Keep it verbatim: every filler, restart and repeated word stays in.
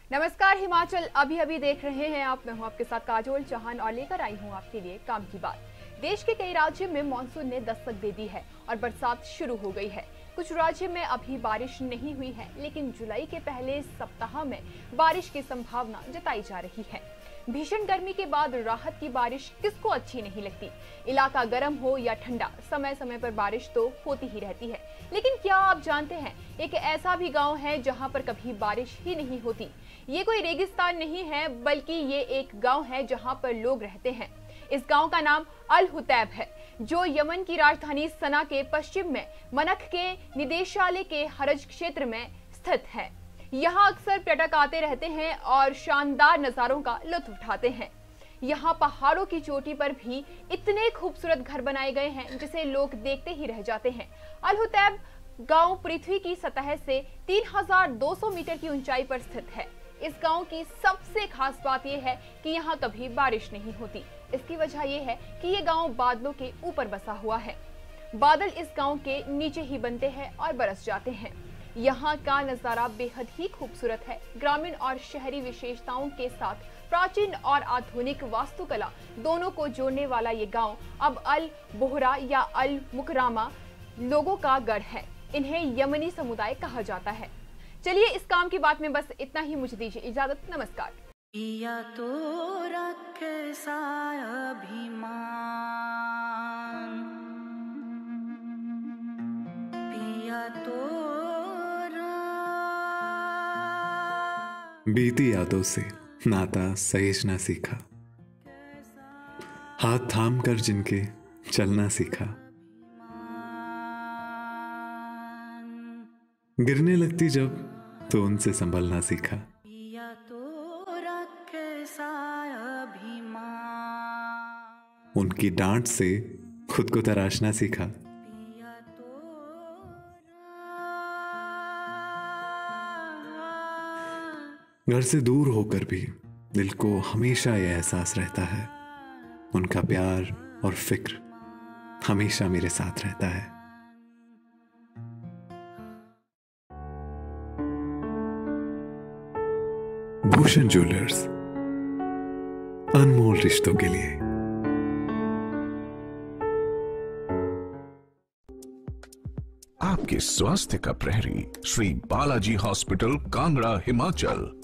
नमस्कार हिमाचल अभी अभी देख रहे हैं आप। मैं हूं आपके साथ काजोल चौहान और लेकर आई हूं आपके लिए काम की बात। देश के कई राज्यों में मानसून ने दस्तक दे दी है और बरसात शुरू हो गई है। कुछ राज्यों में अभी बारिश नहीं हुई है, लेकिन जुलाई के पहले सप्ताह में बारिश की संभावना जताई जा रही है। भीषण गर्मी के बाद राहत की बारिश किसको अच्छी नहीं लगती। इलाका गर्म हो या ठंडा, समय समय पर बारिश तो होती ही रहती है। लेकिन क्या आप जानते हैं, एक ऐसा भी गांव है जहां पर कभी बारिश ही नहीं होती। ये कोई रेगिस्तान नहीं है, बल्कि ये एक गांव है जहां पर लोग रहते हैं। इस गांव का नाम अल हुतैब है, जो यमन की राजधानी सना के पश्चिम में मनख के निदेशालय के हरज क्षेत्र में स्थित है। यहाँ अक्सर पर्यटक आते रहते हैं और शानदार नजारों का लुत्फ उठाते हैं। यहाँ पहाड़ों की चोटी पर भी इतने खूबसूरत घर बनाए गए हैं जिसे लोग देखते ही रह जाते हैं। अल हुतैब गांव पृथ्वी की सतह से तीन हज़ार दो सौ मीटर की ऊंचाई पर स्थित है। इस गांव की सबसे खास बात यह है कि यहाँ कभी बारिश नहीं होती। इसकी वजह यह है कि ये गांव बादलों के ऊपर बसा हुआ है। बादल इस गांव के नीचे ही बनते हैं और बरस जाते हैं। यहाँ का नजारा बेहद ही खूबसूरत है। ग्रामीण और शहरी विशेषताओं के साथ प्राचीन और आधुनिक वास्तुकला दोनों को जोड़ने वाला ये गांव अब अल बोहरा या अल मुकरामा लोगों का गढ़ है। इन्हें यमनी समुदाय कहा जाता है। चलिए इस काम की बात में बस इतना ही, मुझे दीजिए इजाजत। नमस्कार। पिया तोरा कैसा अभिमान, पिया तोरा। बीती यादों से नाता सहेजना सीखा, हाथ थाम कर जिनके चलना सीखा। गिरने लगती जब तो उनसे संभलना सीखा। पिया तोरा कैसा अभिमान, उनकी डांट से खुद को तराशना सीखा। पिया तोरा। घर से दूर होकर भी दिल को हमेशा यह एहसास रहता है, उनका प्यार और फिक्र हमेशा मेरे साथ रहता है। भूषण ज्वेलर्स, अनमोल रिश्तों के लिए। आपके स्वास्थ्य का प्रहरी श्री बालाजी हॉस्पिटल, कांगड़ा, हिमाचल।